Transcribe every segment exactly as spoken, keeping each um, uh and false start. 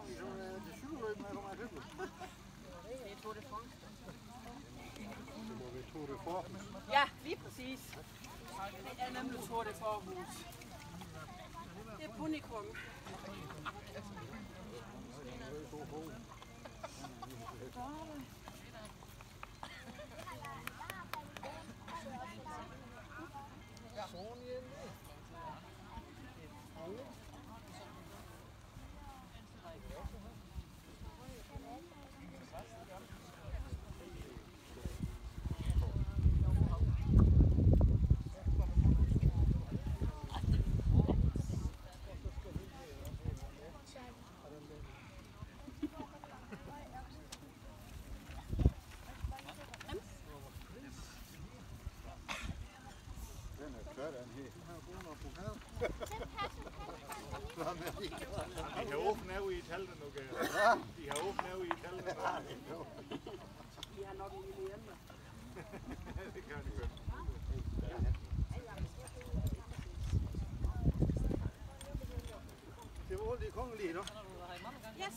Det cykelløb, når du er hyggelig. Det er Tour de France. Det må være Tour de France. Ja, lige præcis. Det er nemlig Tour de Forhus. Det er Punikum. De har åbent af i teltet nu, Gert. De har åbent af i teltet nu. De har nok en lille hjemme. Det kan de godt. Det var alle de kongelige, nu. Yes.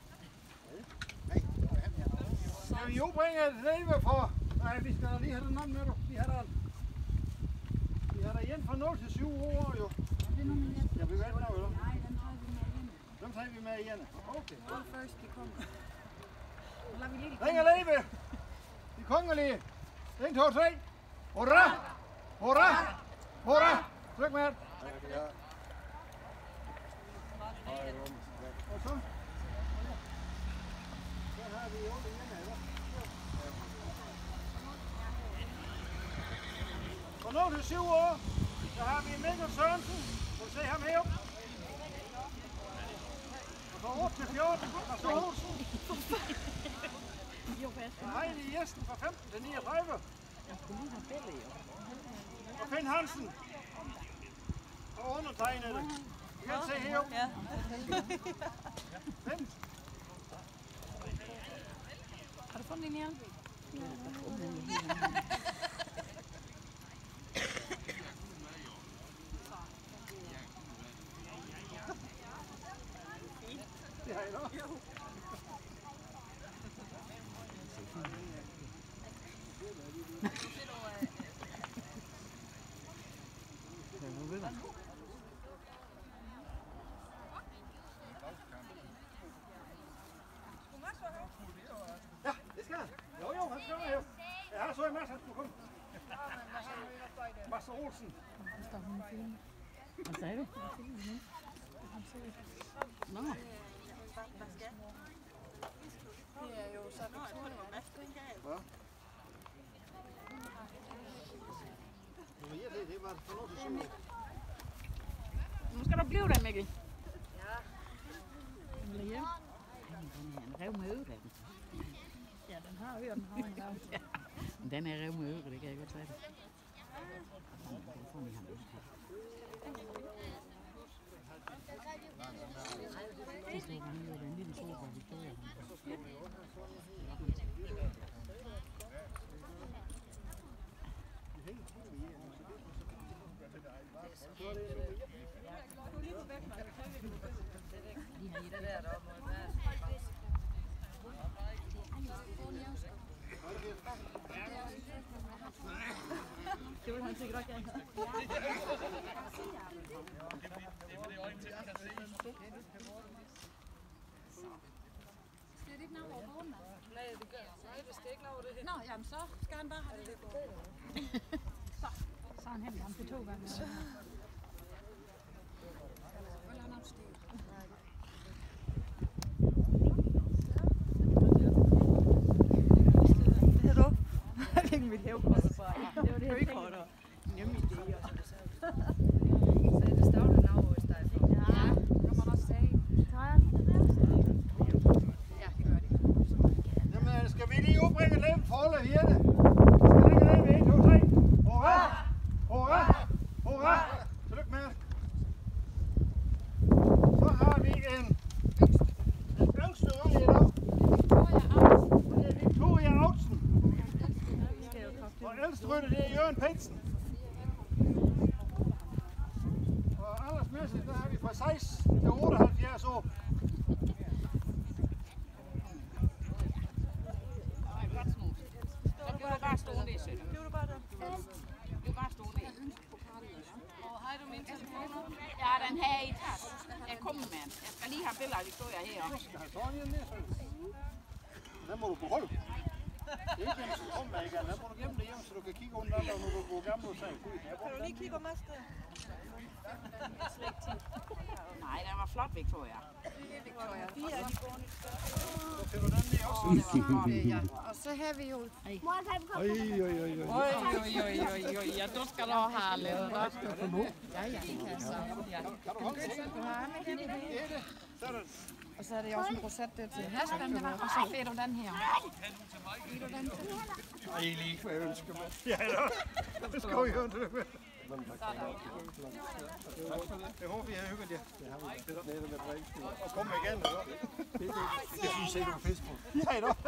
Skal vi jo bringe et leve for? Nej, vi skal lige have den anden med, du. Vi har der. Vi har der igen fra nul til syv år, jo. Ja, vi ved ikke, hvad eller? Nej, den tager vi med igen. Dem tager vi med igen. Okay. All first, de kommer. Nu lader vi lige Ring og leve! De kongelige! en, to, tre! Hurra! Hurra! Hurra! Tryk med! Og så? Så har vi jo det igen, eller? For nul til syv år, så har vi Mikkel Sørensen. Må du se ham heroppe? Og fra otte til fjorten, Lars Olsen. Og Heidi Jessen fra femten til niogtredive. Og Finn Hansen. Og undertegnede. Du kan se heroppe. Finn. Har du fundet din hjelm? Det har I nok. Ja, det skal han. Jo, jo, han skal med her. Jeg har så en masse, han skulle komme. Mads Olsen. Hvad sagde du? Nå. Det er jo så naturligt, at det ikke er. Hvad? Ja, det, det var for noget til syv år. Nu skal du blive der, Mikkel. Ja. Eller hjem. Den er en rev med øre, den. Ja, den har øre, den har en gang. Ja. Men den er rev med øre, det kan jeg godt sige det. Den får vi ham ikke. Det står han jo den lille sofa, vi står her. De har det der deroppe. Det vil han sikkert også gerne have. Skal det ikke nå over bogen? Nej, det gør nej, det skal ikke nå det. Nå, jamen så skal han bare have det. Så, så har han hentet ham på to gange. Eller han opstiger. Det er du. Det er mit hævekort. Det var det hævekort. Nemme idéer. Så er det stavlet navn i stedet for. Ja, det kan man også sige. Tager jeg lige det der? Ja, det gør det. Jamen, skal vi lige opbringe dem for alle hjerte? Skal vi ikke det? en, to, tre. Hurra! Hurra! Hurra! Tillykke med. Så har vi en en yngste unge i dag. Det er Victoria Autsen. Og ældstrøtte, det er Jørgen Petersen. Og aldersmæssigt, der har vi fra seksten til otteoghalvfjerds år. den her i tas. Jeg kommer med den. Jeg skal lige have billeder af Victoria her. Du skal have sådan en der, så. Den må du beholde. Det er ikke den, du kommer med igen. Den må du gemme det hjemme, så du kan kigge under den, når du går gammel og siger, Kan du lige kigge om os der? Nej, den var flot, Victoria. Victoria. Fire af de gående. så finder den lige også. Ja. Og så har vi jo... Oj, oj, oj, oj. Oj, oj, oj, oj, oj. Ja, du skal da have lidt. Ja, ja, det kan så. Ja. Kan du holde det? Du har med hende. Det er det. Sådan. Og så er det også en roset der til hesten, det var. Og så får du den her. Får du den til? Ej, lige hvad jeg ønsker mig. Ja, da. Det skal vi jo ikke med. Jeg håber, I har hygget jer. Det har vi. Det er nede med brækstid. Og kom igen, eller? Det synes jeg, du er fisk på. Ja, da.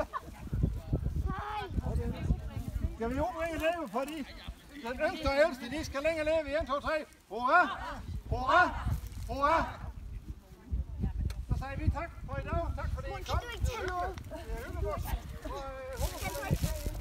Skal vi jo bringe leve, fordi den yngste og ældste, de skal længe leve i en, to, tre. Hurra! Hurra! Hurra! Så siger vi tak for i dag. Tak for det, I kom. Det er hyggeligt. Det er hyggeligt.